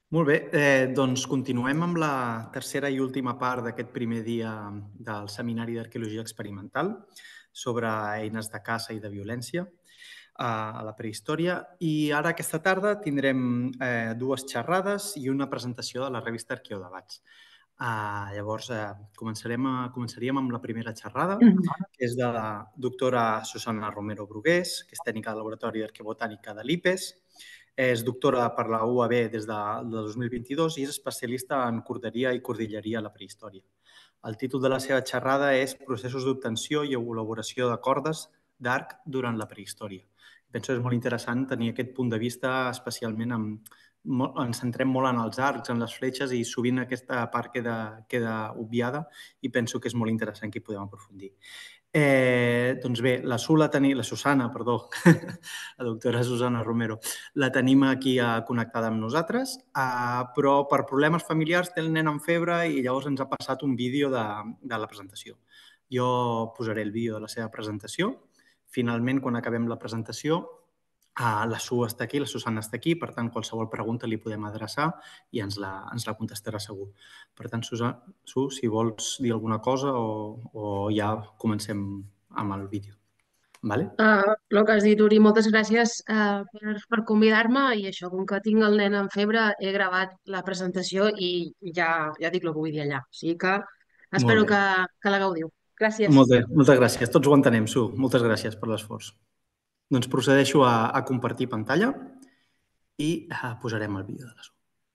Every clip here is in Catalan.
Molt bé, doncs continuem amb la tercera i última part d'aquest primer dia del Seminari d'Arqueologia Experimental sobre eines de caça i de violència a la prehistòria. I ara aquesta tarda tindrem dues xerrades i una presentació de la revista Arqueodebats. Llavors, començaríem amb la primera xerrada, que és de la doctora Susana Romero Brugués, que és tècnica de Laboratori d'Arqueobotànica de l'IPES. És doctora per la UAB des de 2022 i és especialista en corderia i cordilleria a la prehistòria. El títol de la seva xerrada és Processos d'obtenció i elaboració de cordes d'arc durant la prehistòria. Penso que és molt interessant tenir aquest punt de vista, especialment ens centrem molt en els arcs, en les fletxes, i sovint aquesta part queda obviada i penso que és molt interessant que hi podem aprofundir. Doncs bé, la Susana, la doctora Susana Romero, la tenim aquí connectada amb nosaltres, però per problemes familiars té el nen amb febre i llavors ens ha passat un vídeo de la presentació. Jo posaré el vídeo de la seva presentació. Finalment, quan acabem la presentació, la Susana està aquí, per tant, qualsevol pregunta li podem adreçar i ens la contestarà segur. Per tant, si vols dir alguna cosa o ja comencem amb el vídeo. Vale? El que has dit, Uri, moltes gràcies per convidar-me i això, com que tinc el nen amb febre, he gravat la presentació i ja dic el que vull dir allà. O sigui que Molt espero bé. que la gaudiu. Gràcies. Moltes gràcies. Tots ho entenem, Su. Moltes gràcies per l'esforç. Doncs procedeixo a compartir pantalla i posarem el vídeo de la Su.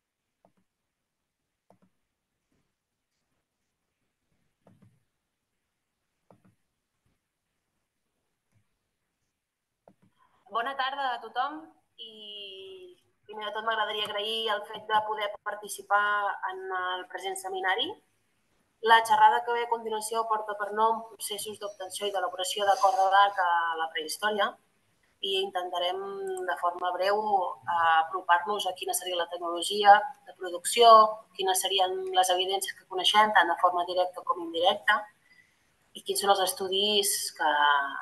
Bona tarda a tothom i primer de tot m'agradaria agrair el fet de poder participar en el present seminari. La xerrada que ve a continuació porta per nom Processos d'obtenció i d'elaboració de corda d'arc a la prehistòria i intentarem de forma breu apropar-nos a quina seria la tecnologia de producció, quines serien les evidències que coneixem tant de forma directa com indirecta i quins són els estudis que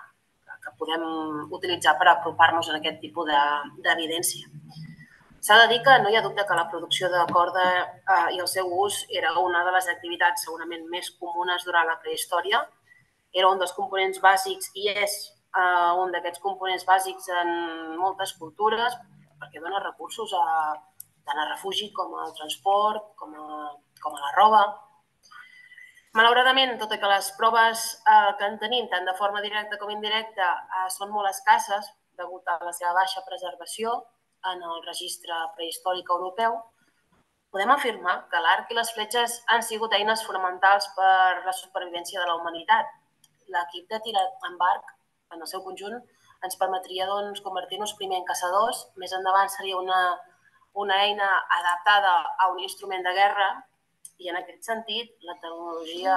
podem utilitzar per apropar-nos a aquest tipus d'evidència. S'ha de dir que no hi ha dubte que la producció de corda i el seu ús era una de les activitats segurament més comunes durant la prehistòria. Era un dels components bàsics i és un d'aquests components bàsics en moltes cultures perquè dona recursos tant a refugi com al transport, com a la roba. Malauradament, tot i que les proves que en tenim, tant de forma directa com indirecta, són molt escasses degut a la seva baixa preservació en el registre prehistòric europeu, podem afirmar que l'arc i les fletxes han sigut eines fonamentals per la supervivència de la humanitat. L'equip de tir amb arc, en el seu conjunt, ens permetria convertir-nos primer en caçadors, més endavant seria una eina adaptada a un instrument de guerra i en aquest sentit la tecnologia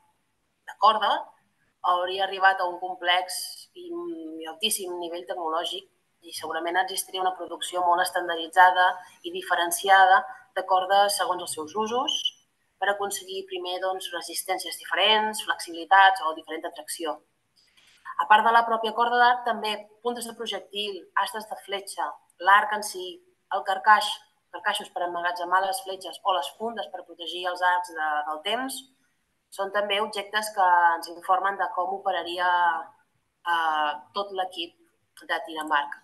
de corda hauria arribat a un complex i altíssim nivell tecnològic i segurament existiria una producció molt estandarditzada i diferenciada de cordes segons els seus usos per aconseguir primer resistències diferents, flexibilitats o diferent atracció. A part de la pròpia corda d'arc, també puntes de projectil, astes de fletxa, l'arc en si, el carcaixos per emmagatzemar les fletxes o les fundes per protegir els arcs del temps, són també objectes que ens informen de com operaria tot l'equip de tir amb arc.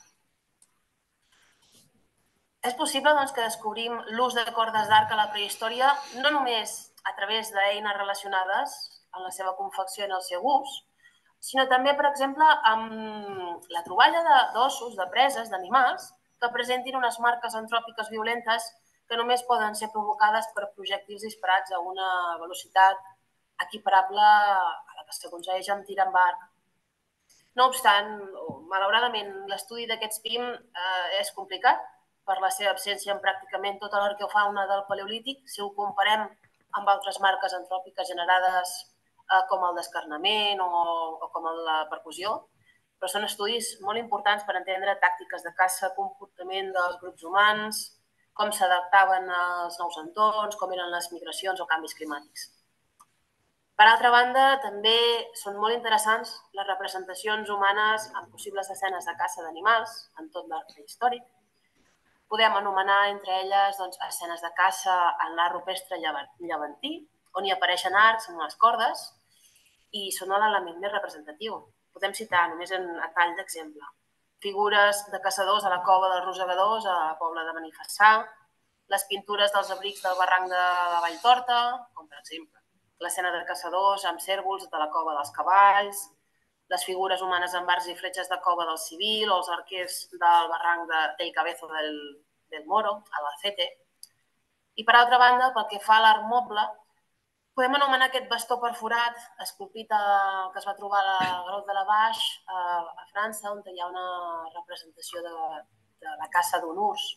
És possible que descobrim l'ús de cordes d'arc a la prehistòria no només a través d'eines relacionades en la seva confecció i en el seu ús, sinó també, per exemple, amb la troballa d'ossos, de preses, d'animals, que presentin unes marques antròpiques violentes que només poden ser provocades per projectils disparats a una velocitat equiparable a la que s'aconsegueix amb tir amb arc. No obstant, malauradament, l'estudi d'aquests PIM és complicat per la seva absència en pràcticament tota l'arqueofauna del Paleolític, si ho comparem amb altres marques antròpiques generades com el descarnament o com la percussió, però són estudis molt importants per entendre tàctiques de caça, comportament dels grups humans, com s'adaptaven als nous entorns, com eren les migracions o canvis climàtics. Per altra banda, també són molt interessants les representacions humanes en possibles escenes de caça d'animals en tot l'art prehistòric. Podem anomenar entre elles escenes de caça en l'art rupestre llevantí, on hi apareixen arcs en les cordes i són l'element més representatiu. Podem citar, només a tall d'exemple, figures de caçadors a la cova dels Rosegadors, a Pobla de Benifassà, les pintures dels abrics del barranc de la Valltorta, com per exemple l'escena de caçadors amb cérvols de la cova dels Cavalls, les figures humanes amb arcs i fletxes de cova del Civil o els arquers del barranc del Cabezo del Moro, a l'Alcete. I per altra banda, pel que fa a l'art moble, podem anomenar aquest bastó perforat, esculpit que es va trobar a la Grotte de la Vache, a França, on hi ha una representació de la caça d'un urs.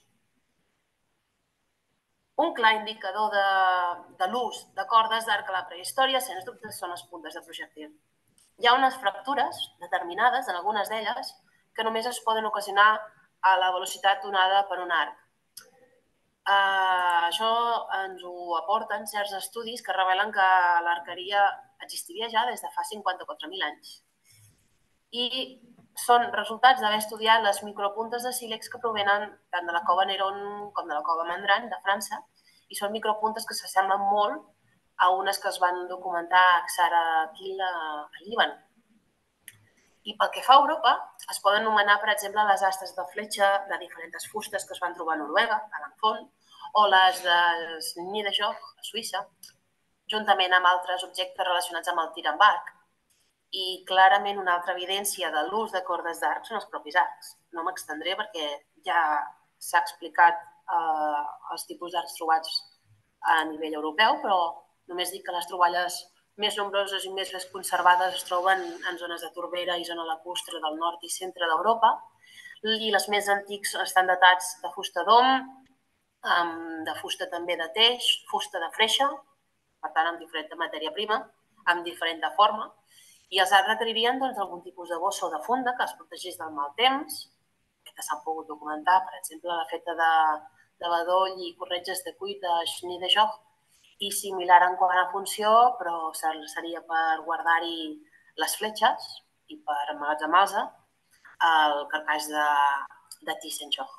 Un clar indicador de l'ús de cordes d'arc a la prehistòria, sens dubte, són les puntes de projectil. Hi ha unes fractures determinades, en algunes d'elles, que només es poden ocasionar a la velocitat donada per un arc. Això ens ho aporten certs estudis que revelen que l'arqueria existiria ja des de fa 54.000 anys. I són resultats d'haver estudiat les micropuntes de sílex que provenen tant de la cova Nerón com de la cova Mandran de França, i són micropuntes que s'assemblen molt a unes que es van documentar a Xara Quil a Líban. I pel que fa a Europa, es poden anomenar, per exemple, les astes de fletxa de diferents fustes que es van trobar a Noruega, a l'Anfon, o les de Niederjoch, a Suïssa, juntament amb altres objectes relacionats amb el tir amb arc. I clarament una altra evidència de l'ús de cordes d'arc són els propis arcs. No m'extendré perquè ja s'ha explicat els tipus d'arcs trobats a nivell europeu, però només dic que les troballes més nombroses i més conservades es troben en zones de Torbera i zona lacustre del nord i centre d'Europa, i les més antics estan datats de fusta d'om, de fusta també de teix, fusta de freixa, per tant amb diferent matèria prima, amb diferent forma, i els arcs requeririen algun tipus de bossa o de funda que els protegís del mal temps, que s'han pogut documentar, per exemple, la feta de bedoll i corretges de cuit de Niederjoch, i similar en quant a funció, però seria per guardar-hi les fletxes i per emmagatzemar-los el carcàs de Tissenjoch.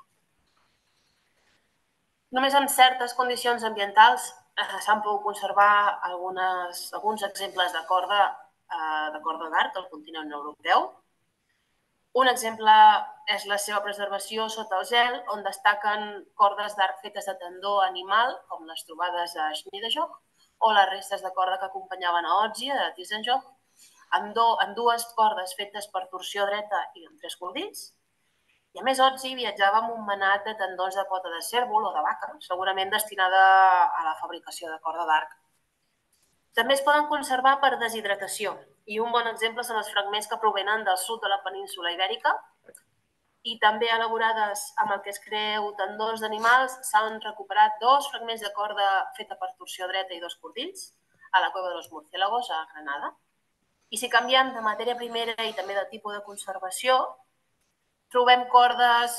Només en certes condicions ambientals s'han pogut conservar alguns exemples de corda d'arc al continent europeu. Un exemple és la seva preservació sota el gel, on destaquen cordes d'arc fetes de tendó animal, com les trobades a Niederjoch, o les restes de corda que acompanyaven a Otzi, a Tissenjoch, amb dues cordes fetes per torsió dreta i amb 3 cordills. I a més, Otzi viatjava amb un manat de tendons de pota de cérvol o de vaca, segurament destinada a la fabricació de corda d'arc. També es poden conservar per deshidratació, i un bon exemple són els fragments que provenen del sud de la península ibèrica, i també elaborades amb el que es creu tendons d'animals s'han recuperat 2 fragments de corda feta per torsió dreta i 2 cordills a la Cueva de los Murciélagos, a Granada. I si canviem de matèria primera i també de tipus de conservació, trobem cordes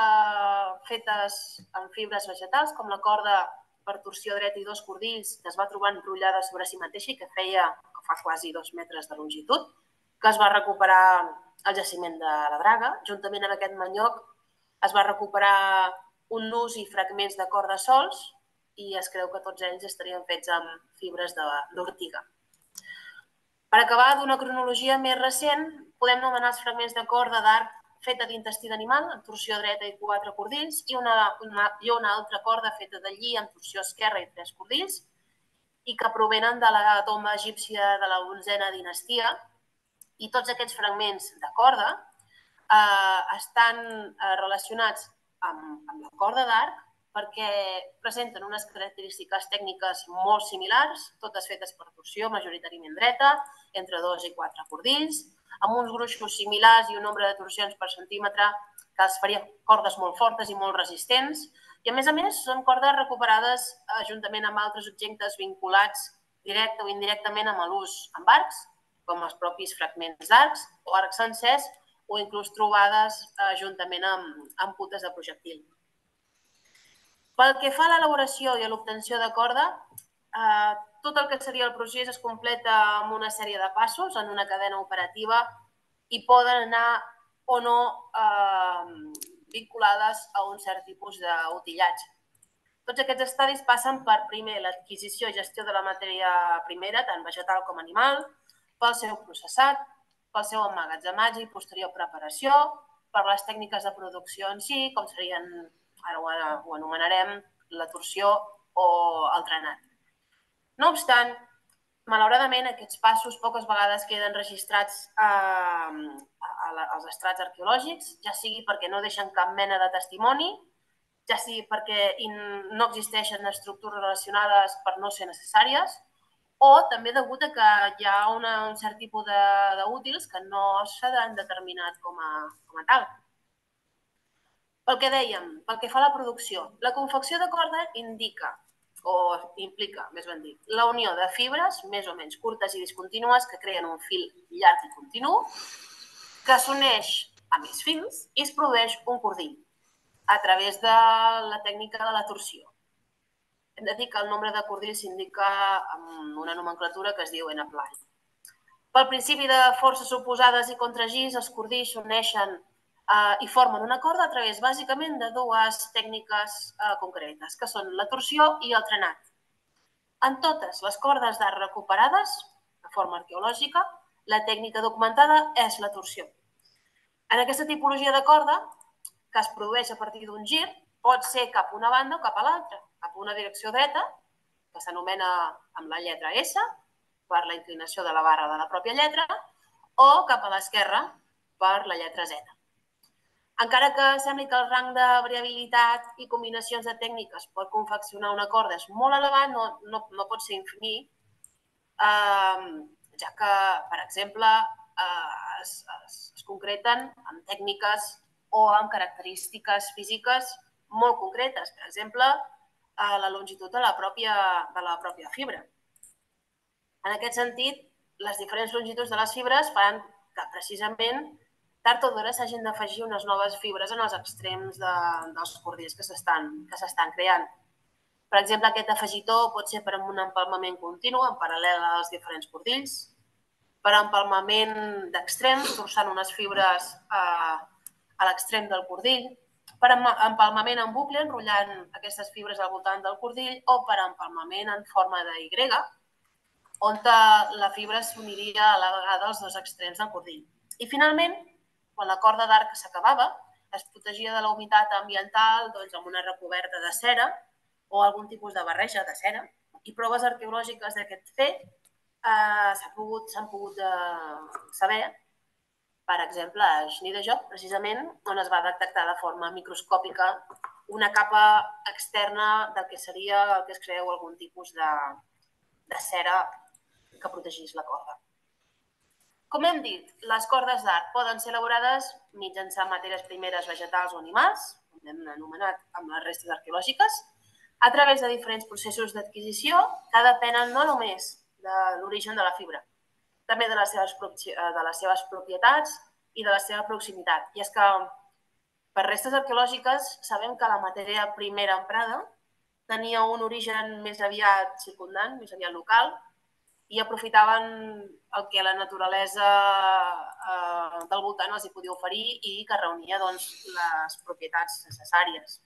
fetes en fibres vegetals, com la corda per torsió dreta i 2 cordills, que es va trobar enrotllada sobre si mateixa i que fa quasi 2 metres de longitud, que es va recuperar al jaciment de la Draga. Juntament amb aquest manyoc es va recuperar un nus i fragments de corda sols i es creu que tots ells estarien fets amb fibres d'ortiga. Per acabar, d'una cronologia més recent, podem anomenar els fragments de corda d'arc feta d'intestí d'animal, amb torsió dreta i 4 cordills, i una altra corda feta de lli amb torsió esquerra i 3 cordills, i que provenen de la tomba egípcia de la 11a dinastia. I tots aquests fragments de corda estan relacionats amb la corda d'arc perquè presenten unes característiques tècniques molt similars, totes fetes per torsió, majoritàriament dreta, entre 2 i 4 cordills, amb uns gruixos similars i un nombre de torsions per centímetre que els faria cordes molt fortes i molt resistents. I a més, són cordes recuperades juntament amb altres objectes vinculats directe o indirectament amb l'ús amb arcs, com els propis fragments d'arcs o arcs sencers, o inclús trobades juntament amb puntes de projectil. Pel que fa a l'elaboració i a l'obtenció de corda, tot el que seria el procés es completa amb una sèrie de passos en una cadena operativa i poden anar o no vinculades a un cert tipus d'utillatge. Tots aquests estadis passen per, primer, l'adquisició i gestió de la matèria primera, tant vegetal com animal, pel seu processat, pel seu emmagatzematge i posterior preparació, per les tècniques de producció en si, com serien, ara ho anomenarem, la torsió o el trenat. No obstant, malauradament, aquests passos poques vegades queden registrats als estrats arqueològics, ja sigui perquè no deixen cap mena de testimoni, ja sigui perquè no existeixen estructures relacionades per no ser necessàries, o també degut a que hi ha un cert tipus d'útils que no s'han determinat com a tal. Pel que dèiem, pel que fa a la producció, la confecció de corda implica, més ben dit, la unió de fibres més o menys curtes i discontínues que creen un fil llarg i continu, que s'uneix a més fils i es produeix un cordill a través de la tècnica de la torsió. Hem de dir que el nombre de cordills s'indica amb una nomenclatura que es diu en-apply. Pel principi de forces oposades i contragis, els cordills s'uneixen i formen una corda a través, bàsicament, de dues tècniques concretes, que són la torsió i el trenat. En totes les cordes d'art recuperades, de forma arqueològica, la tècnica documentada és la torsió. En aquesta tipologia de corda, que es produeix a partir d'un gir, pot ser cap a una banda o cap a l'altra, cap a una direcció dreta, que s'anomena amb la lletra S, per la inclinació de la barra de la pròpia lletra, o cap a l'esquerra, per la lletra Z. Encara que sembli que el rang de variabilitat i combinacions de tècniques per confeccionar una corda és molt elevat, no pot ser infinit, ja que, per exemple, es concreten amb tècniques o amb característiques físiques molt concretes, per exemple, la longitud de la pròpia fibra. En aquest sentit, les diferents longituds de les fibres fan que, precisament, tard o d'hora s'hagin d'afegir unes noves fibres en els extrems dels cordills que s'estan creant. Per exemple, aquest afegitó pot ser per un empalmament continu en paral·lel als diferents cordills, per empalmament d'extrems, torçant unes fibres a l'extrem del cordill, per empalmament en bucle, enrotllant aquestes fibres al voltant del cordill, o per empalmament en forma de Y, on la fibra s'uniria a la vegada als dos extrems del cordill. I finalment, quan la corda d'arc s'acabava, es protegia de la humitat ambiental amb una recoberta de cera o algun tipus de barreja de cera, i proves arqueològiques d'aquest fet s'han pogut saber, per exemple, a Schniederjoch, precisament, on es va detectar de forma microscòpica una capa externa del que seria el que es creu algun tipus de cera que protegís la corda. Com hem dit, les cordes d'art poden ser elaborades mitjançant matèries primeres vegetals o animals, com hem anomenat amb les restes arqueològiques, a través de diferents processos d'adquisició que depenen no només de l'origen de la fibra, també de les seves propietats i de la seva proximitat. I és que, per restes arqueològiques, sabem que la matèria primera emprada tenia un origen més aviat circumdant, més aviat local, i aprofitaven el que la naturalesa del voltant els hi podia oferir i que reunia les propietats necessàries.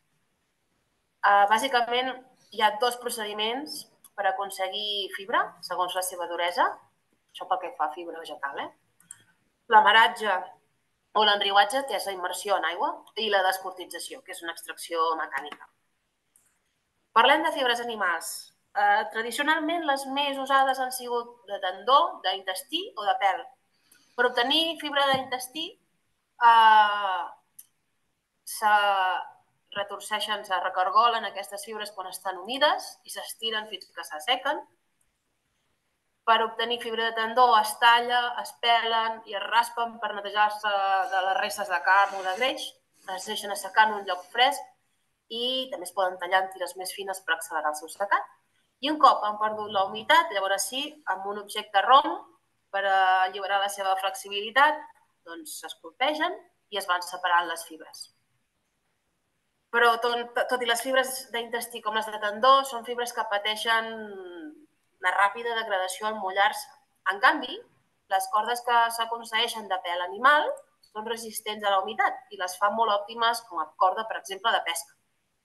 Bàsicament, hi ha dos procediments per aconseguir fibra, segons la seva duresa, això pel que fa a fibra vegetal, l'amaratge o l'enriuatge, que és la immersió en aigua, i la descortització, que és una extracció mecànica. Parlem de fibres animals. Tradicionalment, les més usades han sigut de tendó, d'intestí o de pèl. Per obtenir fibra d'intestí, se retorceixen, se recargolen aquestes fibres quan estan humides i s'estiren fins que s'assequen. Per obtenir fibra de tendó es talla, es pelen i es raspen per netejar-se de les restes de carn o de greix. Es deixen assecar en un lloc fresc i també es poden tallar en tires més fines per accelerar el seu secat. I un cop han perdut la humitat, llavors sí, amb un objecte rom, per alliberar la seva flexibilitat, doncs s'escolpegen i es van separant les fibres. Però tot i les fibres d'intestí com les de tendó, són fibres que pateixen una ràpida degradació al mullar-se. En canvi, les cordes que s'aconsegueixen de pèl animal són resistents a la humitat i les fa molt òptimes com a corda, per exemple, de pesca.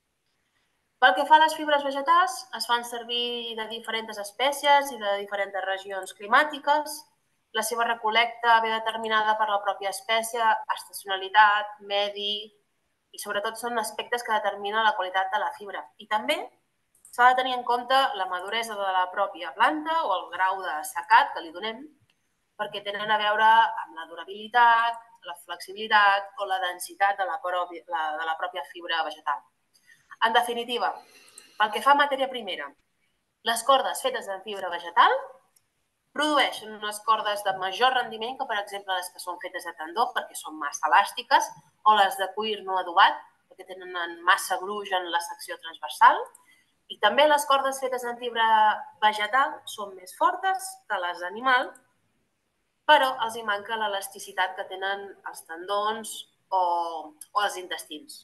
Pel que fa a les fibres vegetals, es fan servir de diferents espècies i de diferents regions climàtiques. La seva recol·lecta ve determinada per la pròpia espècie, estacionalitat, medi i sobretot són aspectes que determinen la qualitat de la fibra. I també s'ha de tenir en compte la maduresa de la pròpia planta o el grau de secat que li donem, perquè tenen a veure amb la durabilitat, la flexibilitat o la densitat de la pròpia fibra vegetal. En definitiva, pel que fa a matèria primera, les cordes fetes en fibra vegetal produeixen unes cordes de major rendiment que, per exemple, les que són fetes de tendó perquè són massa elàstiques o les de cuir no adobat perquè tenen massa gruix en la secció transversal. I també les cordes fetes en fibra vegetal són més fortes que les d'animal, però els hi manca l'elasticitat que tenen els tendons o els intestins.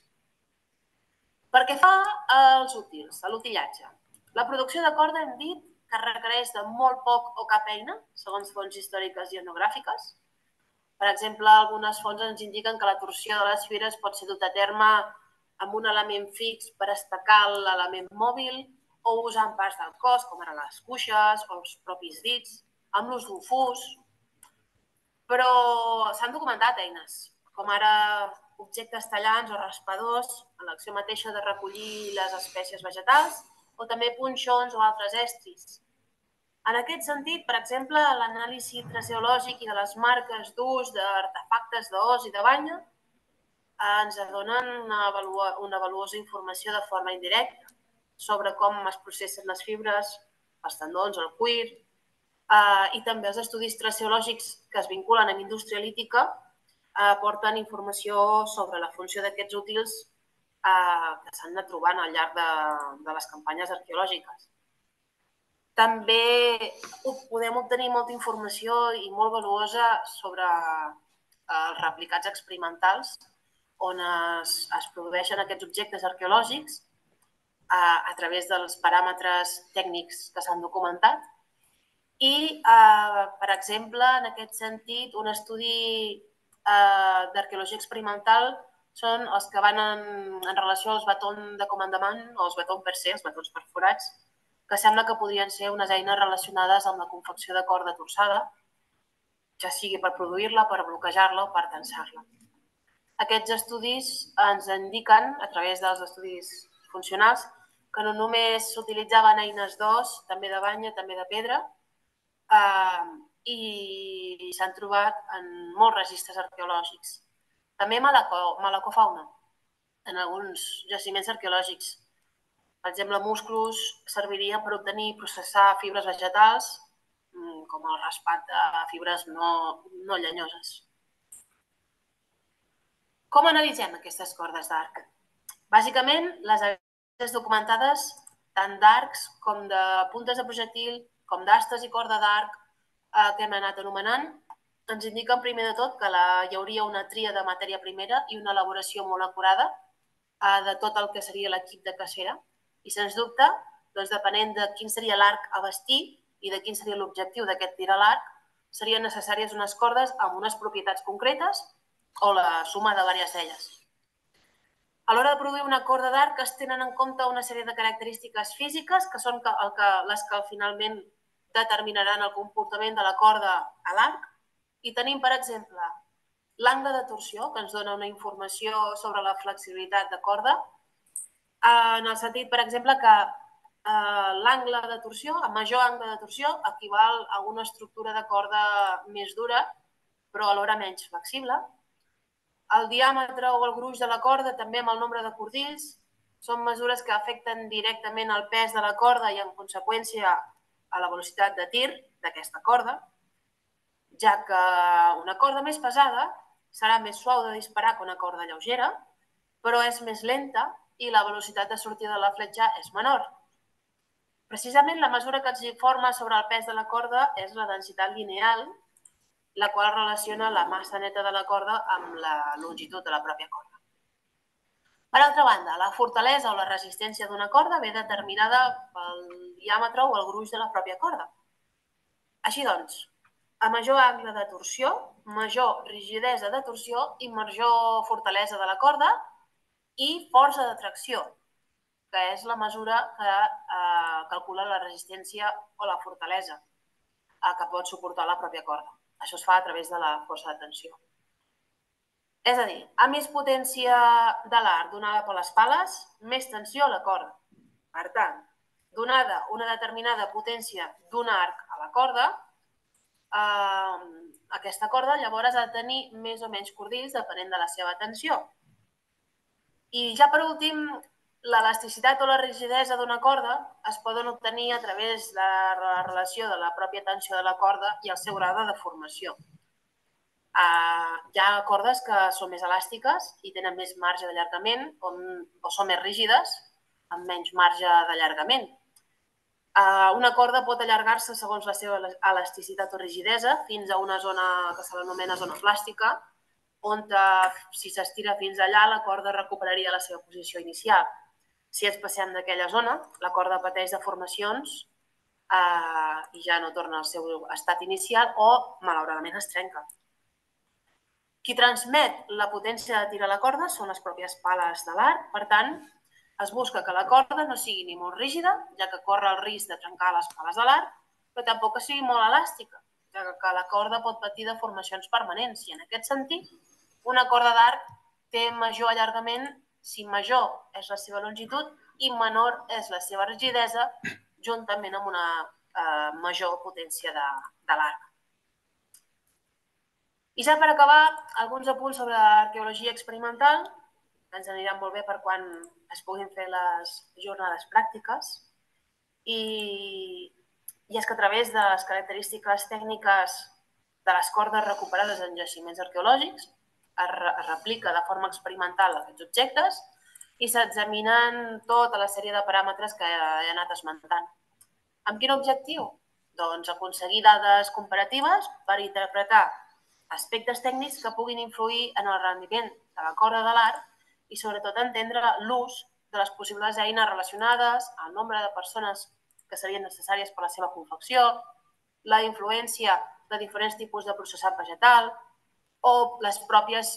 Pel que fa als útils, a l'utillatge, la producció de corda hem dit que requereix de molt poc o cap eina, segons fonts històriques i etnogràfiques. Per exemple, algunes fonts ens indiquen que la torsió de les fibres pot ser dut a terme amb un element fix per estacar l'element mòbil o usant parts del cos, com ara les cuixes o els propis dits, amb l'ús d'un fus. Però s'han documentat eines, com ara objectes tallants o raspadors en l'acció mateixa de recollir les espècies vegetals o també punxons o altres estris. En aquest sentit, per exemple, l'anàlisi traceològic i de les marques d'ús d'artefactes d'os i de banya ens donen una valuosa informació de forma indirecta sobre com es processen les fibres, els tendons, el cuir, i també els estudis traceològics que es vinculen amb indústria lítica aporten informació sobre la funció d'aquests útils que s'han anat trobant al llarg de les campanyes arqueològiques. També podem obtenir molta informació i molt valuosa sobre els replicats experimentals on es produeixen aquests objectes arqueològics a través dels paràmetres tècnics que s'han documentat. I, per exemple, en aquest sentit, un estudi d'arqueologia experimental són els que van en relació als batons de comandament o els batons per se, els batons perforats, que sembla que podrien ser unes eines relacionades amb la confecció de corda torçada, ja sigui per produir-la, per bloquejar-la o per tensar-la. Aquests estudis ens indiquen, a través dels estudis funcionals, que no només s'utilitzaven eines d'os, també de banya, també de pedra, i s'han trobat en molts registres arqueològics. També malacofauna, en alguns jaciments arqueològics. Per exemple, musclos servirien per obtenir i processar fibres vegetals, com el raspat de fibres no llenyoses. Com analitzem aquestes cordes d'arc? Bàsicament, les evidències documentades tant d'arcs com de puntes de projectil, com d'astes i corda d'arc que hem anat anomenant, ens indiquen primer de tot que hi hauria una tria de matèria primera i una elaboració molt acurada de tot el que seria l'equip de cacera. I sens dubte, depenent de quin seria l'arc a vestir i de quin seria l'objectiu d'aquest tir a l'arc, serien necessàries unes cordes amb unes propietats concretes o la suma de diverses d'elles. A l'hora de produir una corda d'arc es tenen en compte una sèrie de característiques físiques que són les que finalment determinaran el comportament de la corda a l'arc. I tenim, per exemple, l'angle de torsió, que ens dona una informació sobre la flexibilitat de corda, en el sentit, per exemple, que l'angle de torsió, a major angle de torsió, equival a una estructura de corda més dura, però alhora menys flexible. El diàmetre o el gruix de la corda, també amb el nombre de cordills, són mesures que afecten directament el pes de la corda i, en conseqüència, a la velocitat de tir d'aquesta corda, ja que una corda més pesada serà més suau de disparar que una corda lleugera, però és més lenta i la velocitat de sortida de la fletxa és menor. Precisament la mesura que ens informa sobre el pes de la corda és la densitat lineal, la qual relaciona la massa neta de la corda amb la longitud de la pròpia corda. Per altra banda, la fortalesa o la resistència d'una corda ve determinada pel diàmetre o el gruix de la pròpia corda. Així doncs, A major angle de torsió, major rigidesa de torsió i major fortalesa de la corda i força de tracció, que és la mesura que calcula la resistència o la fortalesa que pot suportar la pròpia corda. Això es fa a través de la força de tensió. És a dir, a més potència de l'arc donada per les pales, més tensió a la corda. Per tant, donada una determinada potència d'un arc a la corda, aquesta corda llavors ha de tenir més o menys cordills depenent de la seva tensió. I ja per últim, l'elasticitat o la rigidesa d'una corda es poden obtenir a través de la relació de la pròpia tensió de la corda i el seu grau de deformació. Hi ha cordes que són més elàstiques i tenen més marge d'allargament o són més rígides amb menys marge d'allargament. Una corda pot allargar-se segons la seva elasticitat o rigidesa fins a una zona que se l'anomena zona plàstica, on si s'estira fins allà la corda recuperaria la seva posició inicial. Si ens passem d'aquella zona, la corda pateix deformacions i ja no torna al seu estat inicial o, malauradament, es trenca. Qui transmet la potència de tir a la corda són les pròpies pales de l'arc. Per tant, es busca que la corda no sigui ni molt rígida, ja que corre el risc de trencar les pales de l'arc, però tampoc que sigui molt elàstica, ja que la corda pot patir deformacions permanents. I en aquest sentit, una corda d'arc té major allargament si major és la seva longitud i menor és la seva rigidesa, juntament amb una major potència de l'arc. I ja per acabar, alguns apunts sobre arqueologia experimental, que ens aniran molt bé per quan es puguin fer les jornades pràctiques. I és que a través de les característiques tècniques de les cordes recuperades en jaciments arqueològics, es replica de forma experimental aquests objectes i s'examinen tota la sèrie de paràmetres que he anat esmentant. Amb quin objectiu? Doncs aconseguir dades comparatives per interpretar aspectes tècnics que puguin influir en el rendiment de la corda de l'arc i sobretot entendre l'ús de les possibles eines relacionades, el nombre de persones que serien necessàries per a la seva confecció, la influència de diferents tipus de processat vegetal o les pròpies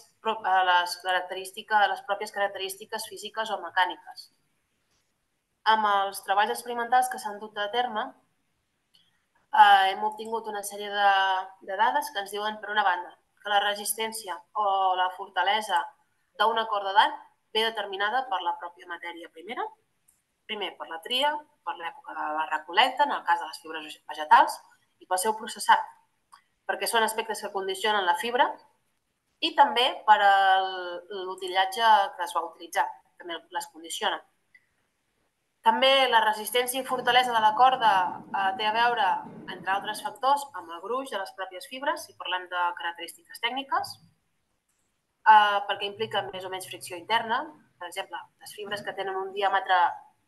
característiques físiques o mecàniques. Amb els treballs experimentals que s'han dut a terme, hem obtingut una sèrie de dades que ens diuen, per una banda, que la resistència o la fortalesa d'una corda d'arc ve determinada per la pròpia matèria primera, primer per la tria, per l'època de la recol·lecta, en el cas de les fibres vegetals, i pel seu processat, perquè són aspectes que condicionen la fibra i també per l'utillatge que es va utilitzar, també les condiciona. També la resistència i fortalesa de la corda té a veure, entre altres factors, amb el gruix de les pròpies fibres, si parlem de característiques tècniques, perquè implica més o menys fricció interna. Per exemple, les fibres que tenen un diàmetre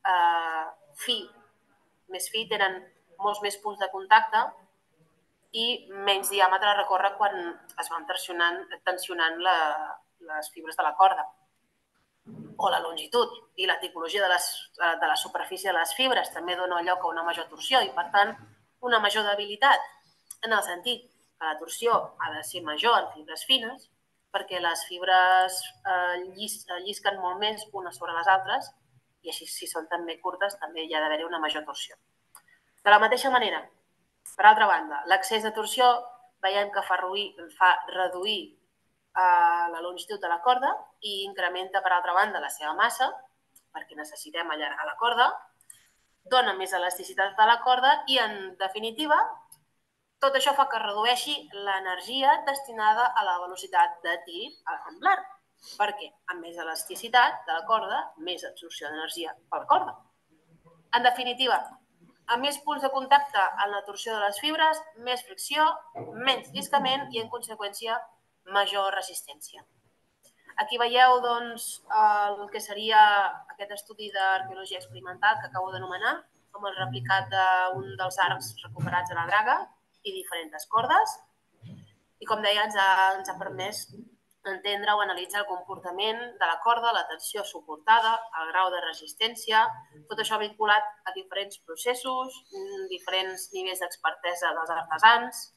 més fi tenen molts més punts de contacte i menys diàmetre a recórrer quan es van tensionant les fibres de la corda. O la longitud i la tipologia de la superfície de les fibres també dona lloc a una major torsió i, per tant, una major debilitat, en el sentit que la torsió ha de ser major en fibres fines perquè les fibres llisquen molt més unes sobre les altres i així, si són també curtes, també hi ha d'haver-hi una major torsió. De la mateixa manera, per altra banda, l'excés de torsió veiem que fa reduir la longitud de la corda i incrementa, per altra banda, la seva massa, perquè necessitem allargar la corda, dona més elasticitat a la corda i, en definitiva, tot això fa que redueixi l'energia destinada a la velocitat de tir amb l'arc, perquè amb més elasticitat de la corda, més absorció d'energia per la corda. En definitiva, amb més punts de contacte en la torsió de les fibres, més fricció, menys lliscament i, en conseqüència, major resistència. Aquí veieu el que seria aquest estudi d'arqueologia experimental que acabo d'anomenar, com el replicat d'un dels arcs recuperats a la draga i diferents cordes. I, com deia, ens ha permès entendre o analitzar el comportament de la corda, la tensió suportada, el grau de resistència, tot això vinculat a diferents processos, diferents nivells d'expertesa dels artesans,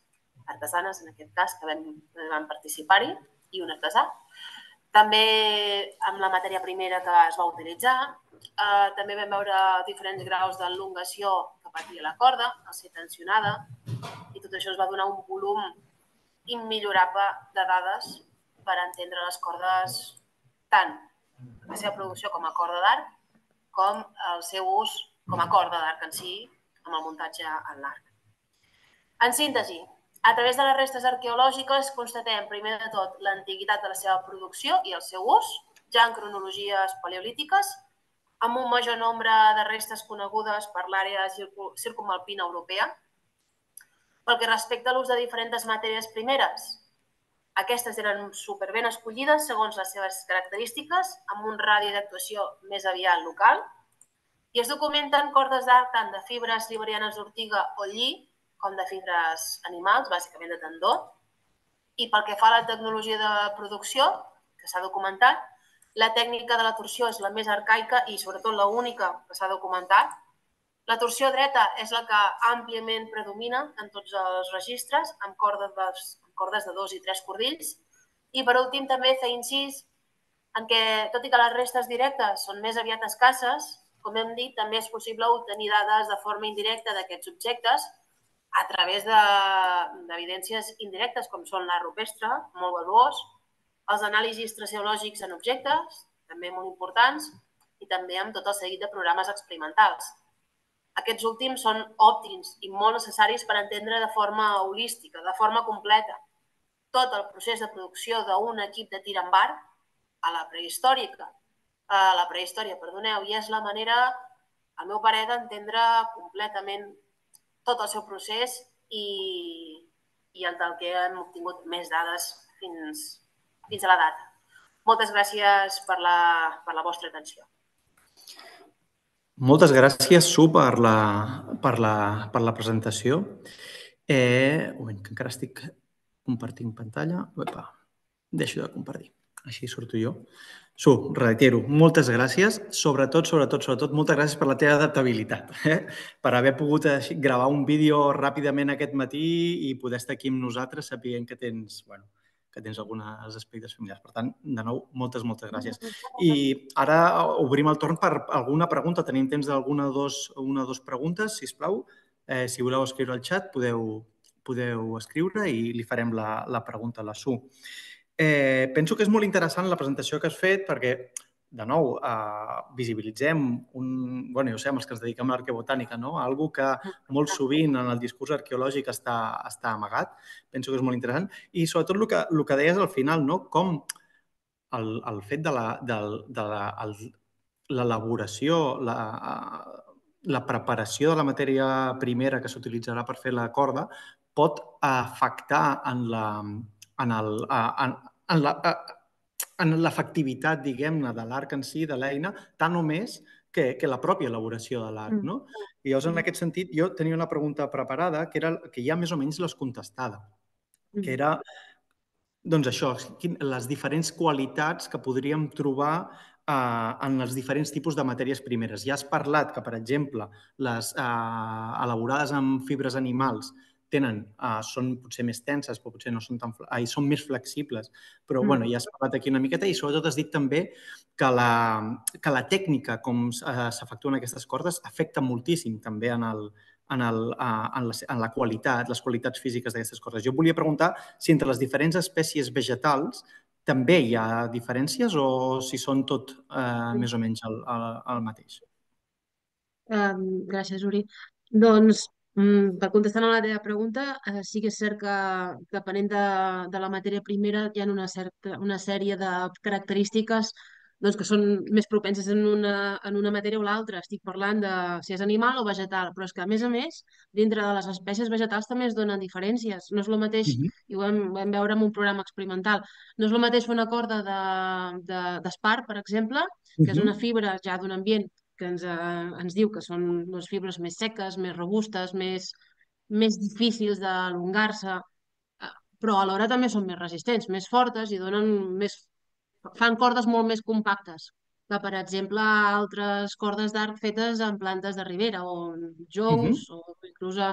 artesanes, en aquest cas, que van participar-hi, i un artesà. També amb la matèria primera que es va utilitzar, també vam veure diferents graus d'elongació que patia la corda, al ser tensionada, i tot això es va donar un volum immillorable de dades per entendre les cordes, tant la seva producció com a corda d'arc, com el seu ús com a corda d'arc en si, amb el muntatge en l'arc. En síntesi, a través de les restes arqueològiques constatem, primer de tot, l'antiguitat de la seva producció i el seu ús, ja en cronologies paleolítiques, amb un major nombre de restes conegudes per l'àrea circumalpina europea. Pel que respecta a l'ús de diferents matèries primeres, aquestes eren superben escollides segons les seves característiques, amb un radi d'actuació més aviat local, i es documenten cordes d'arc tant de fibres liberianes d'ortiga o lli, com de fibres animals, bàsicament de tendó. I pel que fa a la tecnologia de producció, que s'ha documentat, la tècnica de la torsió és la més arcaica i sobretot l'única que s'ha documentat. La torsió dreta és la que àmpliament predomina en tots els registres, amb cordes de 2 i 3 cordills. I per últim també fer incís en què, tot i que les restes directes són més aviat escasses, com hem dit, també és possible obtenir dades de forma indirecta d'aquests objectes a través d'evidències indirectes, com són l'art rupestre, molt valuós, els anàlisis traceològics en objectes, també molt importants, i també amb tot el seguit de programes experimentals. Aquests últims són òptims i molt necessaris per entendre de forma holística, de forma completa, tot el procés de producció d'un equip de tir amb arc a la prehistòria, i és la manera, al meu parer, d'entendre completament tot el seu procés i el del que hem obtingut més dades fins a la data. Moltes gràcies per la vostra atenció. Moltes gràcies, Su, per la presentació. Un moment, que encara estic compartint pantalla. Deixo de compartir. Així surto jo. Su, reitero, moltes gràcies. Sobretot, moltes gràcies per la teva adaptabilitat, per haver pogut gravar un vídeo ràpidament aquest matí i poder estar aquí amb nosaltres sabent que tens alguns aspectes familiars. Per tant, de nou, moltes gràcies. I ara obrim el torn per alguna pregunta. Tenim temps d'una o dos preguntes, sisplau. Si voleu escriure al xat, podeu escriure i li farem la pregunta a la Su. Penso que és molt interessant la presentació que has fet perquè, de nou, visibilitzem jo sé, amb els que ens dediquem a l'arqueobotànica, algo que molt sovint en el discurs arqueològic està amagat. Penso que és molt interessant. I sobretot el que deies al final, com el fet de l'elaboració, la preparació de la matèria primera que s'utilitzarà per fer la corda pot afectar en l'efectivitat, diguem-ne, de l'arc en si, de l'eina, tant o més que la pròpia elaboració de l'arc. I llavors, en aquest sentit, jo tenia una pregunta preparada que ja més o menys l'has contestada, que era, doncs això, les diferents qualitats que podríem trobar en els diferents tipus de matèries primeres. Ja has parlat que, per exemple, les elaborades amb fibres animals són potser més tenses, però potser no són són més flexibles. Però ja has parlat aquí una miqueta i sobretot has dit també que la tècnica com s'efectuen aquestes cordes afecta moltíssim també en la qualitat, les qualitats físiques d'aquestes cordes. Jo volia preguntar si entre les diferents espècies vegetals també hi ha diferències o si són tot més o menys el mateix. Gràcies, Uri. Doncs, per contestar a la teva pregunta, sí que és cert que depenent de la matèria primera hi ha una sèrie de característiques que són més propenses en una matèria o l'altra. Estic parlant de si és animal o vegetal, però és que, a més, dintre de les espècies vegetals també es donen diferències. No és el mateix, i ho vam veure en un programa experimental, no és el mateix fer una corda d'espart, per exemple, que és una fibra ja d'un ambient que ens diu que són les fibres més seques, més robustes, més difícils d'alongar-se, però alhora també són més resistents, més fortes i fan cordes molt més compactes que, per exemple, altres cordes d'arc fetes en plantes de ribera o en joncs o inclús amb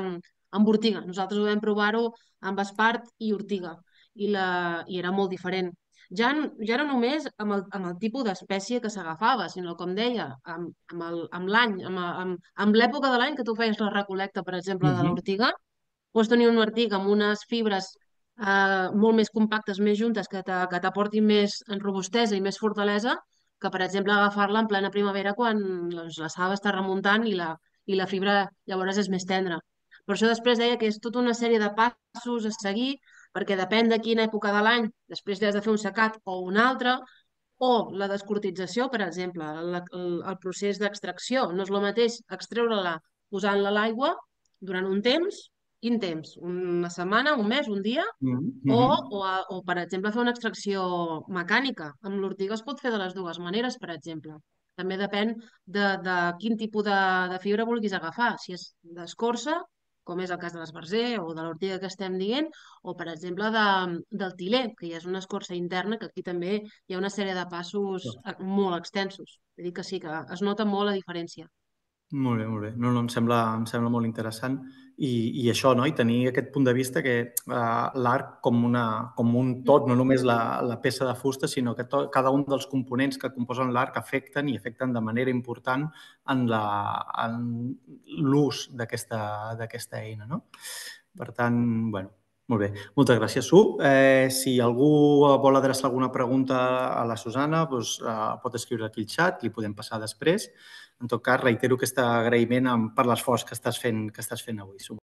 amb ortiga. Nosaltres vam provar-ho amb espart i ortiga i era molt diferent. Ja no només amb el tipus d'espècie que s'agafava, sinó, com deia, amb l'any, amb l'època de l'any que tu feies la recol·lecta, per exemple, de l'ortiga. Pots tenir una ortiga amb unes fibres molt més compactes, més juntes, que t'aportin més robustesa i més fortalesa, que, per exemple, agafar-la en plena primavera quan la saba està remuntant i la fibra llavors és més tendra. Per això després deia que és tota una sèrie de passos a seguir, perquè depèn de quina època de l'any, després has de fer un secat o un altre, o la descortització, per exemple, el procés d'extracció. No és el mateix extreure-la posant-la a l'aigua durant un temps, quin temps? Una setmana, un mes, un dia? O, per exemple, fer una extracció mecànica. Amb l'ortiga es pot fer de les dues maneres, per exemple. També depèn de quin tipus de fibra vulguis agafar. Si és d'escorça, com és el cas de l'esbarzer o de l'ortiga que estem dient, o, per exemple, del tiler, que ja és una escorça interna, que aquí també hi ha una sèrie de passos molt extensos. Vull dir que sí, que es nota molt la diferència. Molt bé, molt bé. No, em sembla molt interessant. I això, no? I tenir aquest punt de vista que l'arc com un tot, no només la peça de fusta, sinó que cada un dels components que composen l'arc afecten de manera important en l'ús d'aquesta eina, no? Per tant, bueno, molt bé. Moltes gràcies, Su. Si algú vol adreçar alguna pregunta a la Susana, doncs, pot escriure aquí al xat, li podem passar després. En tot cas, reitero aquest agraïment per l'esforç que estàs fent avui, Su.